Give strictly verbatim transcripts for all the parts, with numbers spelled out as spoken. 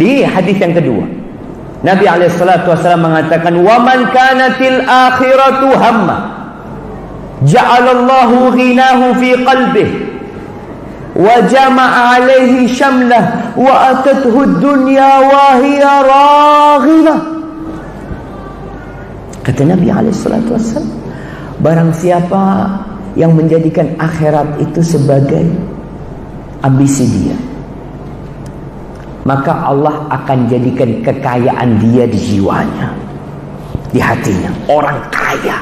Di hadis yang kedua, Nabi alaihi salatu wasallam mengatakan, "Wa man kanatil akhiratu hamma, ja'alallahu ghinahu fi qalbihi, wa jama'a alaihi syamlah, wa atathu ad-dunya wa hiya raghibah." Kata Nabi alaihi salatu wasallam, barang siapa yang menjadikan akhirat itu sebagai ambisi dia, maka Allah akan jadikan kekayaan dia di jiwanya, di hatinya. Orang kaya,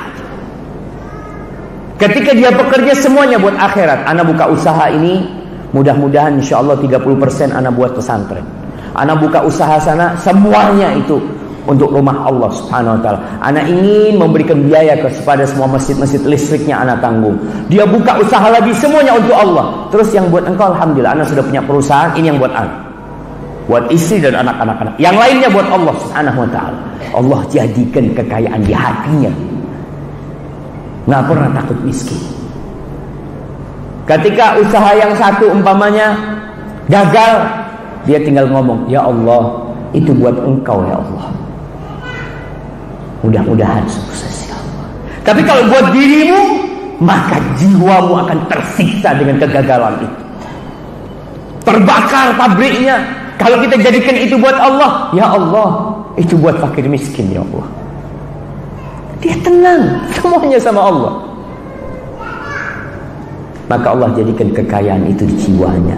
ketika dia bekerja semuanya buat akhirat. Ana buka usaha ini, mudah-mudahan insya Allah tiga puluh persen ana buat pesantren. Ana buka usaha sana, semuanya itu untuk rumah Allah subhanahu wa ta'ala. Ana ingin memberikan biaya kepada semua masjid-masjid, listriknya ana tanggung. Dia buka usaha lagi, semuanya untuk Allah. Terus yang buat engkau, alhamdulillah ana sudah punya perusahaan, ini yang buat ana, buat istri dan anak-anak. Yang lainnya buat Allah subhanahu wa ta'ala. Allah jadikan kekayaan di hatinya, nggak pernah takut miskin. Ketika usaha yang satu umpamanya gagal, dia tinggal ngomong, "Ya Allah, itu buat engkau ya Allah, mudah-mudahan sukses ya Allah." Tapi kalau buat dirimu, maka jiwamu akan tersiksa dengan kegagalan itu, terbakar pabriknya. Kalau kita jadikan itu buat Allah, ya Allah, itu buat fakir miskin ya Allah, dia tenang, semuanya sama Allah. Maka Allah jadikan kekayaan itu di jiwanya.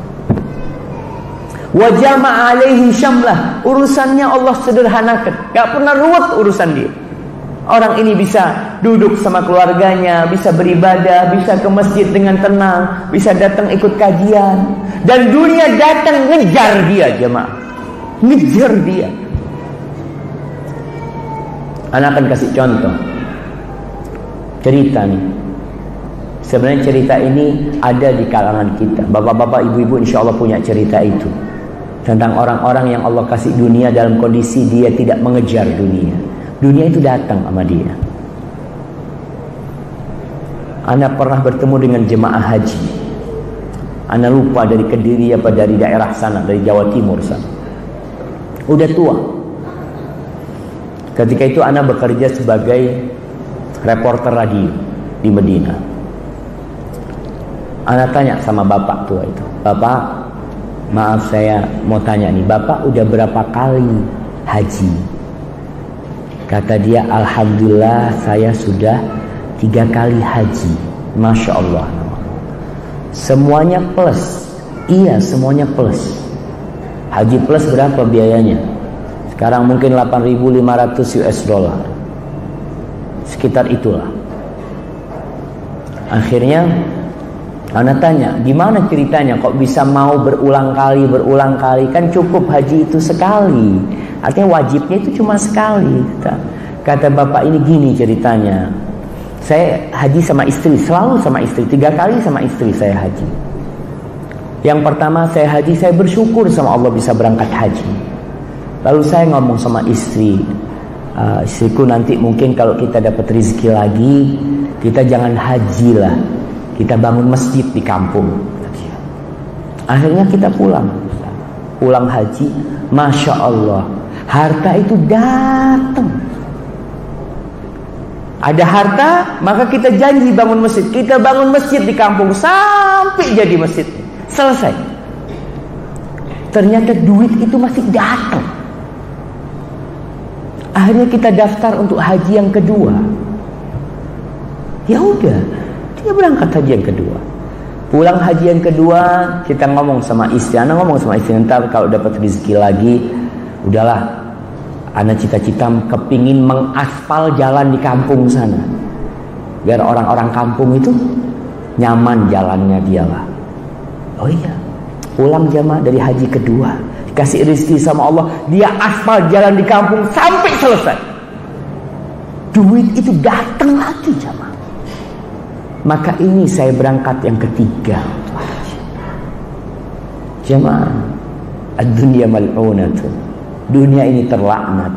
Wa jama'a alaihi syamlah, urusannya Allah sederhanakan, gak pernah ruwet urusan dia. Orang ini bisa duduk sama keluarganya, bisa beribadah, bisa ke masjid dengan tenang, bisa datang ikut kajian, dan dunia datang ngejar dia, jemaah, ngejar dia. Anak akan kasih contoh cerita nih. Sebenarnya cerita ini ada di kalangan kita. Bapak-bapak, ibu-ibu insya Allah punya cerita itu, tentang orang-orang yang Allah kasih dunia dalam kondisi dia tidak mengejar dunia. Dunia itu datang sama dia. Ana pernah bertemu dengan jemaah haji. Ana lupa dari Kediri apa dari daerah sana, dari Jawa Timur sana. Udah tua. Ketika itu Ana bekerja sebagai reporter radio di Medina. Ana tanya sama bapak tua itu, "Bapak, maaf saya mau tanya nih, Bapak udah berapa kali haji?" Kata dia, "Alhamdulillah saya sudah tiga kali haji." Masya Allah. Semuanya plus. Iya, semuanya plus. Haji plus berapa biayanya? Sekarang mungkin delapan ribu lima ratus US dollar, sekitar itulah. Akhirnya Ana tanya, gimana ceritanya kok bisa mau berulang kali, berulang kali? Kan cukup haji itu sekali, artinya wajibnya itu cuma sekali. Kata bapak ini, gini ceritanya, saya haji sama istri, selalu sama istri, tiga kali sama istri saya haji. Yang pertama saya haji, saya bersyukur sama Allah bisa berangkat haji. Lalu saya ngomong sama istri, uh, istriku nanti mungkin kalau kita dapat rezeki lagi, kita jangan haji lah, kita bangun masjid di kampung. Akhirnya kita pulang, pulang haji, Masya Allah, harta itu datang. Ada harta, maka kita janji bangun masjid. Kita bangun masjid di kampung sampai jadi masjid, selesai. Ternyata duit itu masih datang. Akhirnya kita daftar untuk haji yang kedua. Ya udah, dia berangkat haji yang kedua. Pulang haji yang kedua, kita ngomong sama istri, Ana ngomong sama istri, ntar kalau dapat rezeki lagi, udahlah, Ana cita-cita kepingin mengaspal jalan di kampung sana, biar orang-orang kampung itu nyaman jalannya dia lah. Oh iya, pulang jamaah dari haji kedua, dikasih rezeki sama Allah, dia aspal jalan di kampung sampai selesai. Duit itu datang lagi jamaah. Maka ini saya berangkat yang ketiga. Jemaah, ad-dunya mal'unatun. Dunia ini terlaknat.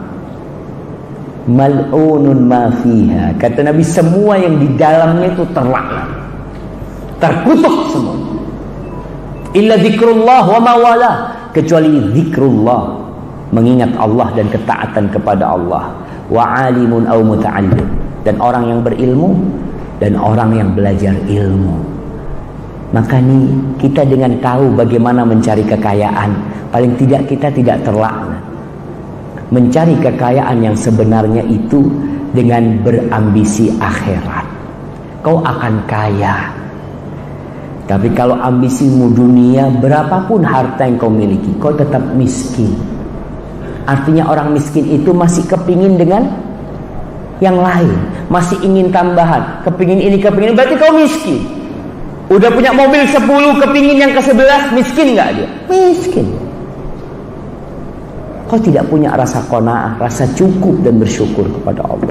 Mal'unun ma fiha. Kata Nabi, semua yang di dalamnya itu terlaknat, terkutuk semua. Illa zikrullah wa mawala. kecuali zikrullah, mengingat Allah dan ketaatan kepada Allah. Wa alimun au muta'allim, dan orang yang berilmu dan orang yang belajar ilmu. Maka nih kita dengan tahu bagaimana mencari kekayaan, paling tidak kita tidak terlaknat. Mencari kekayaan yang sebenarnya itu dengan berambisi akhirat. Kau akan kaya. Tapi kalau ambisimu dunia, berapapun harta yang kau miliki, kau tetap miskin. Artinya orang miskin itu masih kepingin dengan yang lain, masih ingin tambahan, kepingin ini, kepingin ini, berarti kau miskin. Udah punya mobil sepuluh, kepingin yang ke sebelas, miskin nggak dia? Miskin. Kau tidak punya rasa qanaah, rasa cukup dan bersyukur kepada Allah.